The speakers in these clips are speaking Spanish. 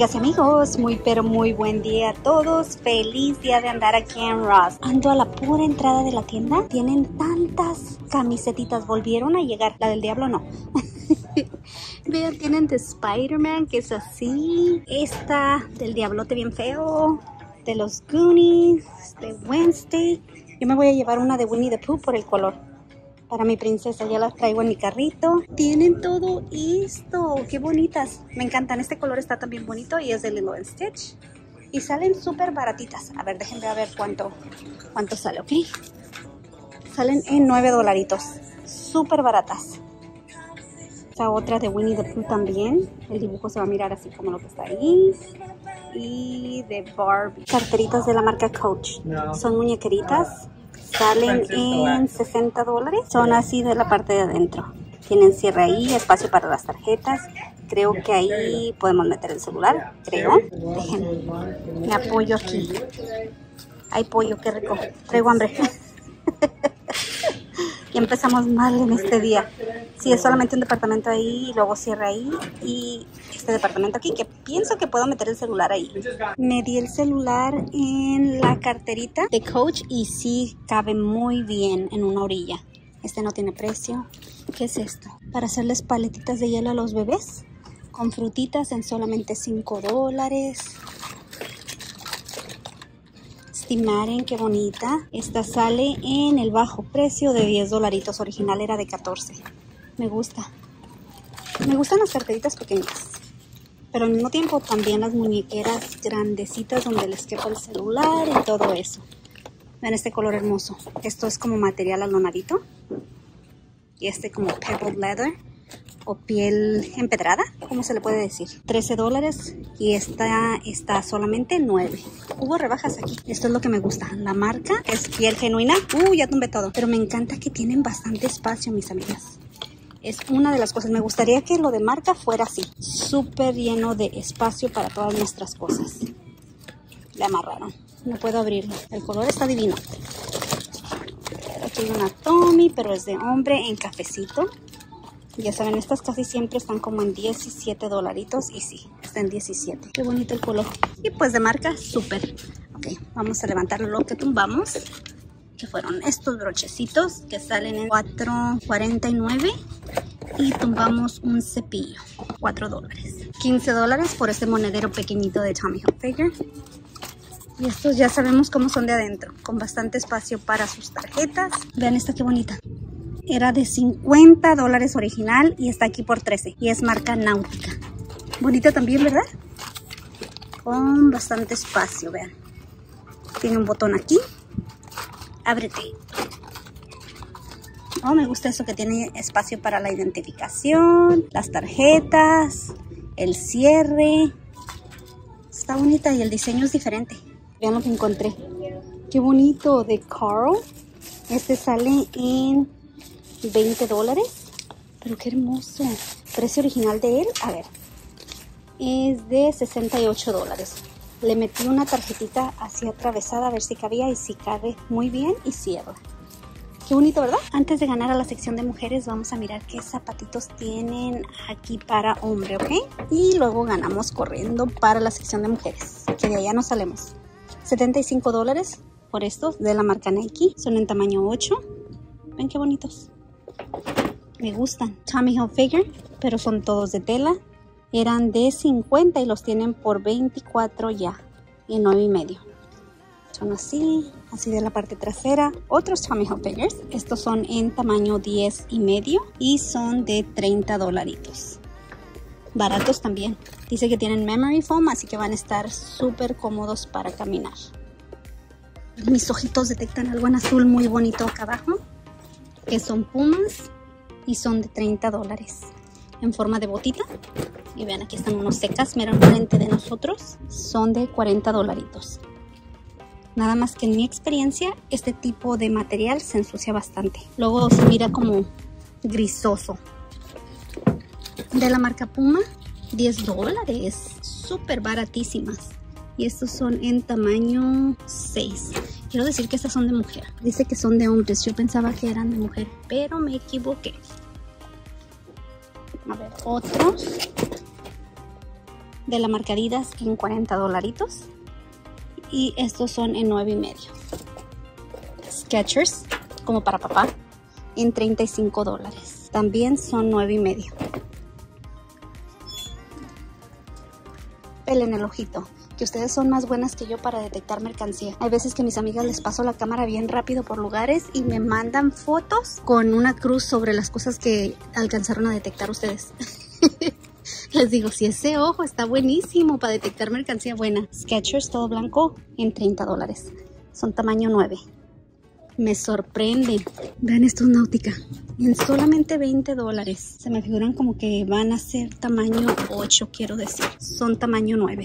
Amigas y amigos, muy pero muy buen día a todos. Feliz día de andar aquí en Ross. Ando a la pura entrada de la tienda. Tienen tantas camisetitas. Volvieron a llegar. La del diablo no. Vean, tienen de Spider-Man, que es así. Esta del diablote bien feo. De los Goonies. De Wednesday. Yo me voy a llevar una de Winnie the Pooh por el color. Para mi princesa, ya las traigo en mi carrito. Tienen todo esto. ¡Qué bonitas! Me encantan. Este color está también bonito y es de Lilo & Stitch. Y salen súper baratitas. A ver, déjenme ver cuánto sale, ¿ok? Salen en $9. Súper baratas. Esta otra de Winnie the Pooh también. El dibujo se va a mirar así como lo que está ahí. Y de Barbie. Carteritas de la marca Coach. Son muñequeritas. Salen en $60. Son así de la parte de adentro. Tienen cierre ahí, espacio para las tarjetas. Creo que ahí podemos meter el celular, creo. Déjenme, me apoyo aquí. Hay pollo, qué rico. Traigo hambre. Y empezamos mal en este día. Sí, es solamente un departamento ahí y luego cierre ahí. Y este departamento aquí, que pienso que puedo meter el celular ahí. Me di el celular en la carterita de Coach y sí cabe muy bien en una orilla. Este no tiene precio. ¿Qué es esto? Para hacerles paletitas de hielo a los bebés. Con frutitas en solamente $5. Stimaren, qué bonita. Esta sale en el bajo precio de $10. Original era de 14. Me gusta. Me gustan las carteritas pequeñas. Pero al mismo tiempo también las muñequeras grandecitas donde les quepa el celular y todo eso. Vean este color hermoso. Esto es como material alonadito. Y este como pebbled leather. O piel empedrada, ¿cómo se le puede decir? $13 y esta está solamente $9. Hubo rebajas aquí. Esto es lo que me gusta. La marca es piel genuina. Ya tumbé todo. Pero me encanta que tienen bastante espacio, mis amigas. Es una de las cosas. Me gustaría que lo de marca fuera así. Súper lleno de espacio para todas nuestras cosas. Le amarraron. No puedo abrirlo. El color está divino. Aquí hay una Tommy, pero es de hombre en cafecito. Ya saben, estas casi siempre están como en $17. Y sí, está en 17. Qué bonito el color. Y pues de marca, súper. Ok, vamos a levantar lo que tumbamos. Que fueron estos brochecitos que salen en $4.49. Y tumbamos un cepillo, $4. $15 por este monedero pequeñito de Tommy Hilfiger. Y estos ya sabemos cómo son de adentro. Con bastante espacio para sus tarjetas. Vean esta qué bonita. Era de $50 original y está aquí por 13. Y es marca Náutica. Bonita también, ¿verdad? Con bastante espacio, vean. Tiene un botón aquí. Ábrete. Oh, me gusta eso que tiene espacio para la identificación, las tarjetas, el cierre. Está bonita y el diseño es diferente. Vean lo que encontré. Qué bonito, de Carl. Este sale en $20. Pero qué hermoso. Precio original de él, a ver, es de $68. Le metí una tarjetita así atravesada a ver si cabía y si cabe muy bien y cierra. Qué bonito, ¿verdad? Antes de ganar a la sección de mujeres vamos a mirar qué zapatitos tienen aquí para hombre, ¿ok? Y luego ganamos corriendo para la sección de mujeres, que de allá no salemos. $75 por estos de la marca Nike. Son en tamaño 8. Ven qué bonitos. Me gustan. Tommy Hilfiger, pero son todos de tela. Eran de 50 y los tienen por 24 ya. Y $9.50. Son así de la parte trasera. Otros Tommy Hilfigers. Estos son en tamaño 10.5 y son de $30. Baratos también. Dice que tienen memory foam, así que van a estar súper cómodos para caminar. Mis ojitos detectan algo en azul muy bonito acá abajo, que son Pumas y son de $30 en forma de botita. Y vean, aquí están unos secas, miren frente de nosotros, son de $40. Nada más que en mi experiencia este tipo de material se ensucia bastante, luego se mira como grisoso. De la marca Puma, $10, súper baratísimas. Y estos son en tamaño 6. Quiero decir que estas son de mujer. Dice que son de hombres. Yo pensaba que eran de mujer, pero me equivoqué. A ver, otros de la marca Adidas en 40 dolaritos. Y estos son en 9.50. Skechers, como para papá, en 35 dólares. También son 9.50. Pelen el ojito, que ustedes son más buenas que yo para detectar mercancía. Hay veces que a mis amigas les paso la cámara bien rápido por lugares y me mandan fotos con una cruz sobre las cosas que alcanzaron a detectar ustedes. Les digo, si ese ojo está buenísimo para detectar mercancía buena. Skechers todo blanco en 30 dólares. Son tamaño 9. Me sorprende. Vean estos Náutica. En solamente 20 dólares. Se me figuran como que van a ser tamaño 8, quiero decir. Son tamaño 9.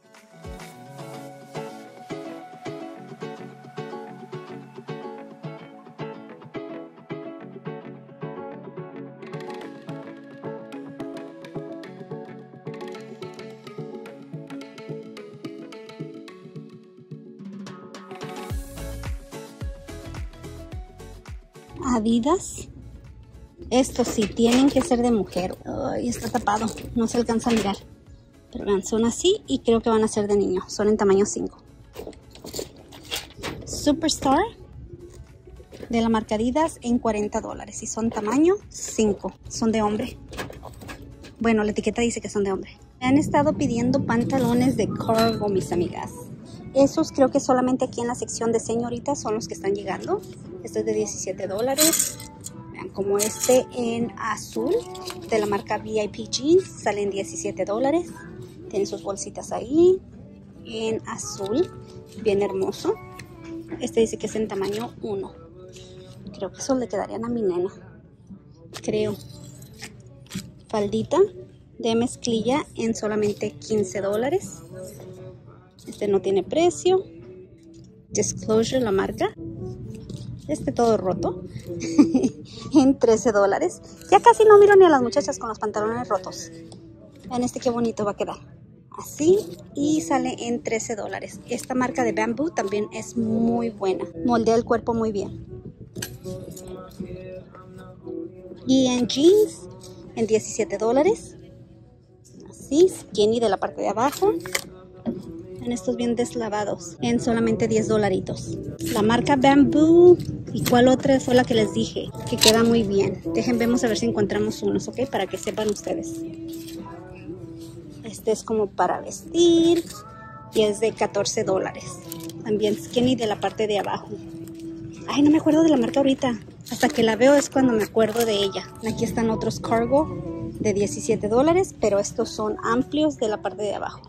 Adidas. Estos sí tienen que ser de mujer. Ay, está tapado, no se alcanza a mirar. Pero vean, son así y creo que van a ser de niño. Son en tamaño 5. Superstar de la marca Adidas en 40 dólares. Y son tamaño 5. Son de hombre. Bueno, la etiqueta dice que son de hombre. Me han estado pidiendo pantalones de cargo, mis amigas. Esos creo que solamente aquí en la sección de señoritas son los que están llegando. Este es de 17 dólares. Vean, como este en azul de la marca VIP Jeans sale en 17 dólares. Tiene sus bolsitas ahí. En azul, bien hermoso. Este dice que es en tamaño 1. Creo que esos le quedarían a mi nena. Creo. Faldita de mezclilla en solamente 15 dólares. Este no tiene precio. Disclosure, la marca. Este todo roto. En 13 dólares. Ya casi no miro ni a las muchachas con los pantalones rotos. Vean este qué bonito va a quedar. Así. Y sale en 13 dólares. Esta marca de Bamboo también es muy buena. Moldea el cuerpo muy bien. Y en jeans en 17 dólares. Así. Skinny de la parte de abajo. En estos bien deslavados en solamente 10 dolaritos. La marca Bamboo. ¿Y cuál otra fue la que les dije? Que queda muy bien. Vemos a ver si encontramos unos, ¿ok? Para que sepan ustedes. Este es como para vestir. Y es de 14 dólares. También skinny de la parte de abajo. Ay, no me acuerdo de la marca ahorita. Hasta que la veo es cuando me acuerdo de ella. Aquí están otros cargo de 17 dólares. Pero estos son amplios de la parte de abajo.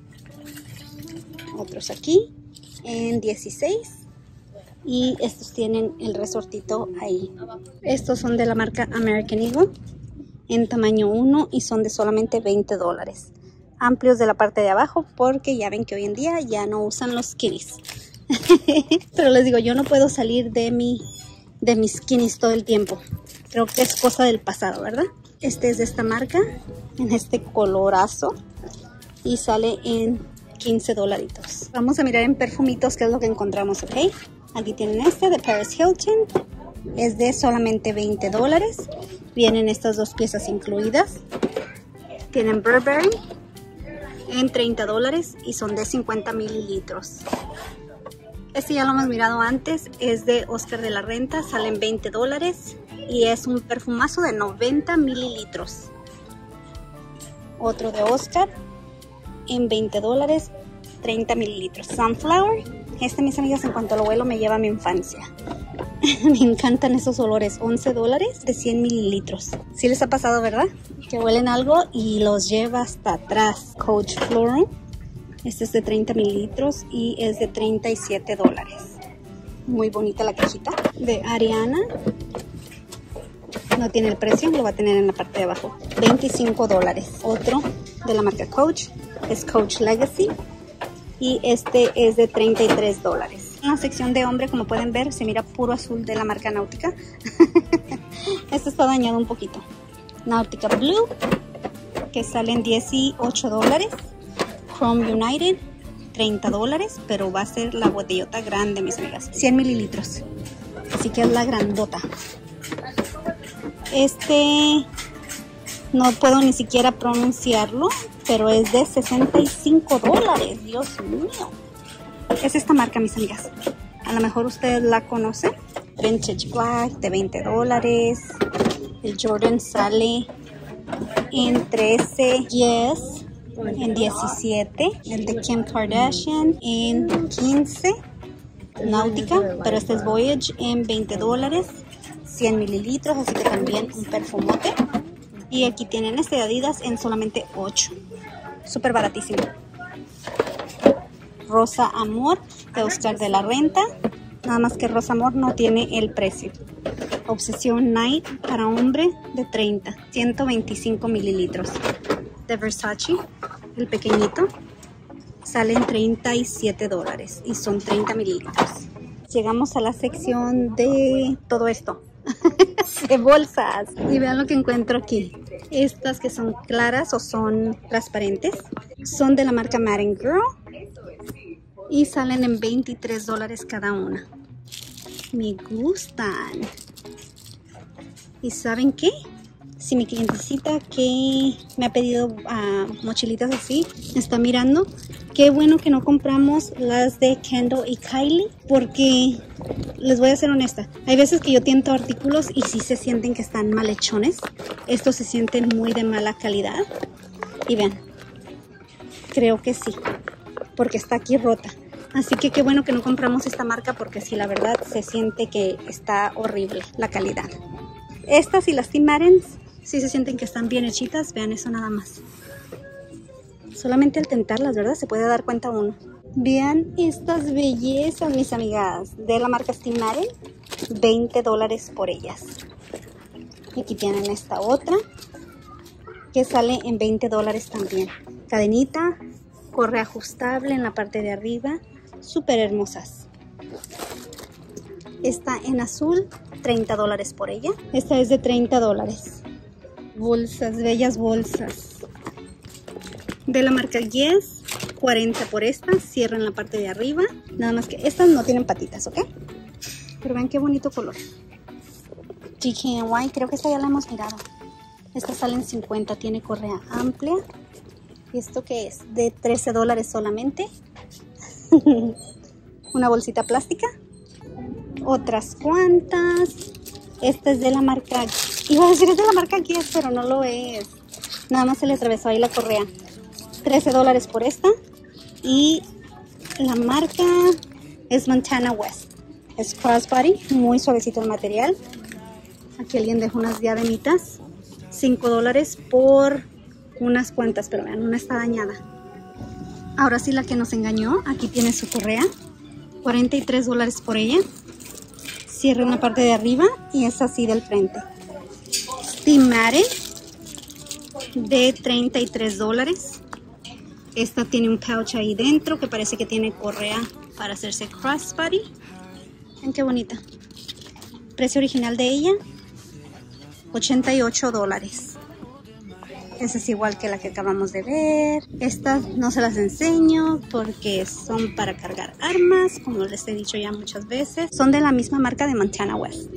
Otros aquí en 16 y estos tienen el resortito ahí. Estos son de la marca American Eagle en tamaño 1 y son de solamente 20 dólares. Amplios de la parte de abajo porque ya ven que hoy en día ya no usan los skinnies. Pero les digo, yo no puedo salir de mis skinnies todo el tiempo. Creo que es cosa del pasado, ¿verdad? Este es de esta marca en este colorazo y sale en 15 dolaritos. Vamos a mirar en perfumitos qué es lo que encontramos, ¿ok? Aquí tienen este de Paris Hilton. Es de solamente 20 dólares. Vienen estas dos piezas incluidas. Tienen Burberry en 30 dólares y son de 50 mililitros. Este ya lo hemos mirado antes. Es de Oscar de la Renta. Sale en 20 dólares y es un perfumazo de 90 mililitros. Otro de Oscar en 20 dólares, 30 mililitros. Sunflower. Este, mis amigas, en cuanto lo huelo me lleva a mi infancia. Me encantan esos olores. 11 dólares de 100 mililitros. Sí les ha pasado, ¿verdad? Que huelen algo y los lleva hasta atrás. Coach Floral. Este es de 30 mililitros y es de 37 dólares. Muy bonita la cajita. De Ariana. No tiene el precio, lo va a tener en la parte de abajo. 25 dólares. Otro de la marca Coach es Coach Legacy y este es de 33 dólares. En la sección de hombre, como pueden ver, se mira puro azul de la marca Náutica. Este está dañado un poquito. Náutica Blue, que sale en 18 dólares. Chrome United, 30 dólares, pero va a ser la botellota grande, mis amigas. 100 mililitros. Así que es la grandota. Este No puedo ni siquiera pronunciarlo, pero es de $65. Dios mío. Es esta marca, mis amigas. A lo mejor ustedes la conocen. Vintage Black de $20. El Jordan sale en 13, Yes en 17. El de Kim Kardashian en 15. Náutica, pero este es Voyage en $20. 100 mililitros, así que también un perfumote. Y aquí tienen este de Adidas en solamente 8. Súper baratísimo. Rosa Amor de Oscar de la Renta. Nada más que Rosa Amor no tiene el precio. Obsesión Night para hombre de 30. 125 mililitros. De Versace, el pequeñito. Sale en $37 y son 30 mililitros. Llegamos a la sección de todo esto. De bolsas. Y vean lo que encuentro aquí. Estas que son claras o son transparentes. Son de la marca Madden Girl. Y salen en $23 cada una. Me gustan. ¿Y saben qué? Si mi clientecita que me ha pedido mochilitas así está mirando, qué bueno que no compramos las de Kendall y Kylie, porque les voy a ser honesta, hay veces que yo tiento artículos y sí se sienten que están mal hechones. Estos se sienten muy de mala calidad. Y vean, creo que sí, porque está aquí rota. Así que qué bueno que no compramos esta marca, porque sí, la verdad se siente que está horrible la calidad. Estas y las Tim Martens sí se sienten que están bien hechitas. Vean eso nada más. Solamente al tentarlas, ¿verdad? Se puede dar cuenta uno. Vean estas bellezas, mis amigas. De la marca Tim Marten. $20 por ellas. Y aquí tienen esta otra, que sale en $20 también. Cadenita, correa ajustable en la parte de arriba. Súper hermosas. Esta en azul, $30 por ella. Esta es de $30. Bolsas, bellas bolsas. De la marca Yes, 40 por esta. Cierran la parte de arriba. Nada más que estas no tienen patitas, ¿ok? Pero vean qué bonito color. DKNY, creo que esta ya la hemos mirado. Esta sale en 50, tiene correa amplia. ¿Y esto qué es? De $13 solamente. Una bolsita plástica. Otras cuantas. Esta es de la marca... Iba a decir es de la marca Guess, pero no lo es. Nada más se le atravesó ahí la correa. $13 por esta. Y la marca es Montana West. Es crossbody, muy suavecito el material. Aquí alguien dejó unas diademitas. $5 por unas cuantas, pero vean, una está dañada. Ahora sí, la que nos engañó, aquí tiene su correa. $43 por ella. Cierra una parte de arriba y es así del frente. Tim Marten de $33. Esta tiene un pouch ahí dentro que parece que tiene correa para hacerse crossbody. Ven qué bonita. Precio original de ella, $88. Esa es igual que la que acabamos de ver. Estas no se las enseño porque son para cargar armas, como les he dicho ya muchas veces. Son de la misma marca de Montana West.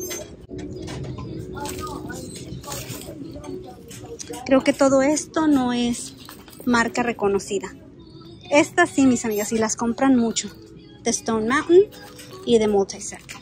Creo que todo esto no es marca reconocida. Estas sí, mis amigas, sí las compran mucho. De Stone Mountain y de Multi-Sec.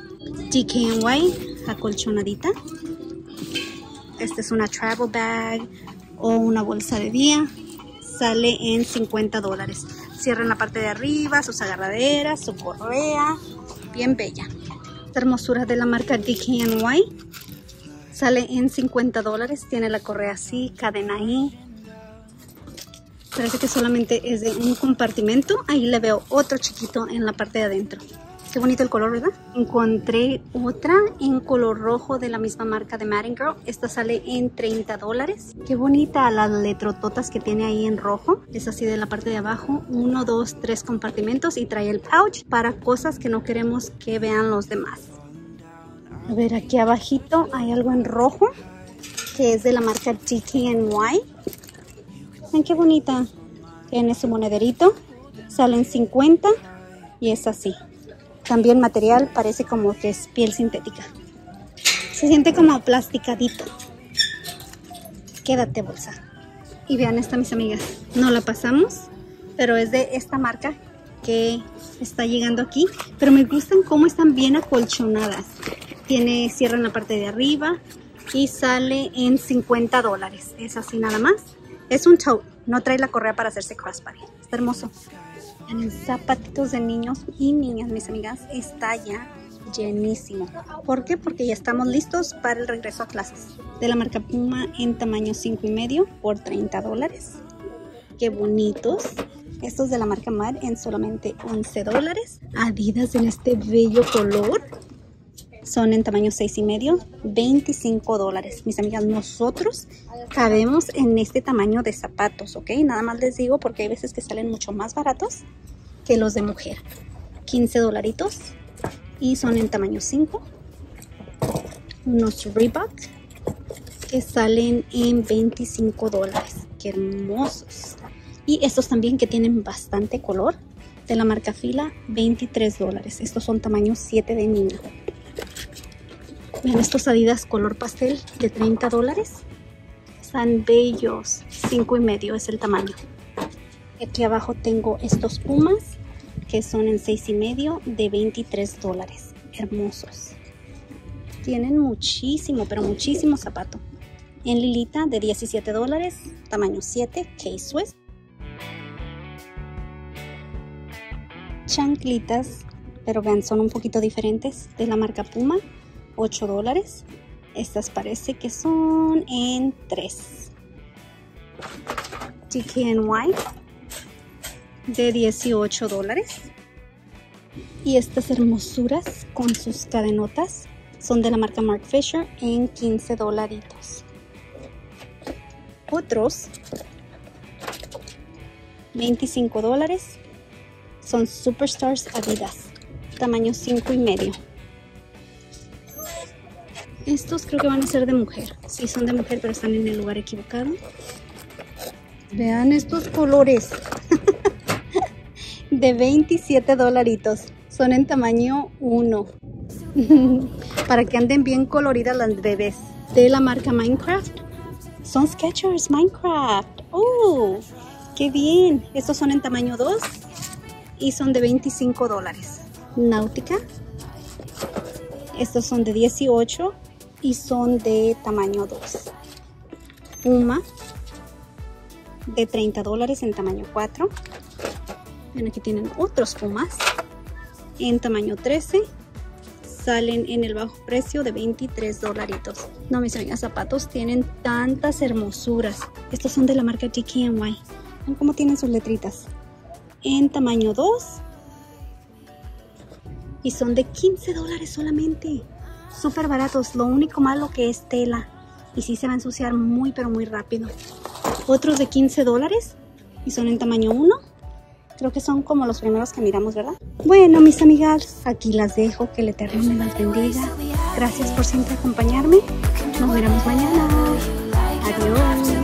DKNY, acolchonadita. Esta es una travel bag o una bolsa de día. Sale en $50. Cierra en la parte de arriba, sus agarraderas, su correa. Bien bella. Esta hermosura de la marca DKNY. Sale en $50. Tiene la correa así, cadena ahí. Parece que solamente es de un compartimento. Ahí le veo otro chiquito en la parte de adentro. Qué bonito el color, ¿verdad? Encontré otra en color rojo de la misma marca de Madden Girl. Esta sale en $30. Qué bonita las letrototas que tiene ahí en rojo. Es así de la parte de abajo. 1, 2, 3 compartimentos y trae el pouch para cosas que no queremos que vean los demás. A ver, aquí abajito hay algo en rojo que es de la marca DKNY. Ven qué bonita. Tiene su monederito. Sale en 50 y es así. También material parece como que es piel sintética. Se siente como plasticadito. Quédate bolsa. Y vean esta, mis amigas, no la pasamos, pero es de esta marca que está llegando aquí. Pero me gustan cómo están bien acolchonadas. Tiene cierre en la parte de arriba y sale en $50. Es así nada más. Es un tote, no trae la correa para hacerse crossbody. Está hermoso. En zapatitos de niños y niñas, mis amigas, está ya llenísimo. ¿Por qué? Porque ya estamos listos para el regreso a clases. De la marca Puma en tamaño 5,5 por $30. Qué bonitos. Estos de la marca Mad en solamente $11. Adidas en este bello color. Son en tamaño 6,5, $25. Mis amigas, nosotros cabemos en este tamaño de zapatos, ¿ok? Nada más les digo porque hay veces que salen mucho más baratos que los de mujer. $15 y son en tamaño 5. Unos Reebok que salen en $25. Qué hermosos. Y estos también que tienen bastante color, de la marca Fila, $23. Estos son tamaño 7 de niño. Vean estos Adidas color pastel de $30. Están bellos. 5,5 es el tamaño. Aquí abajo tengo estos Pumas que son en 6,5 de $23. Hermosos. Tienen muchísimo, pero muchísimo zapato. En lilita de $17, tamaño 7, K-Swiss. Chanclitas, pero vean, son un poquito diferentes, de la marca Puma, $8. Estas parece que son en 3. DKNY de $18. Y estas hermosuras con sus cadenotas son de la marca Marc Fisher en $15. Otros $25 son Superstars Adidas, tamaño 5,5. Estos creo que van a ser de mujer. Sí, son de mujer, pero están en el lugar equivocado. Vean estos colores. De $27. Son en tamaño 1. Para que anden bien coloridas las bebés. De la marca Minecraft. Son Skechers Minecraft. ¡Oh! ¡Qué bien! Estos son en tamaño 2. Y son de $25. Náutica. Estos son de 18 y son de tamaño 2. Puma de $30 en tamaño 4. Ven, aquí tienen otros Pumas en tamaño 13. Salen en el bajo precio de $23. No, mis amigas, zapatos tienen tantas hermosuras. Estos son de la marca DKNY. Ven cómo tienen sus letritas. En tamaño 2. Y son de $15 solamente. Súper baratos. Lo único malo que es tela. Y sí se va a ensuciar muy, pero muy rápido. Otros de $15. Y son en tamaño 1. Creo que son como los primeros que miramos, ¿verdad? Bueno, mis amigas, aquí las dejo. Que el Eterno me las bendiga. Gracias por siempre acompañarme. Nos veremos mañana. Adiós.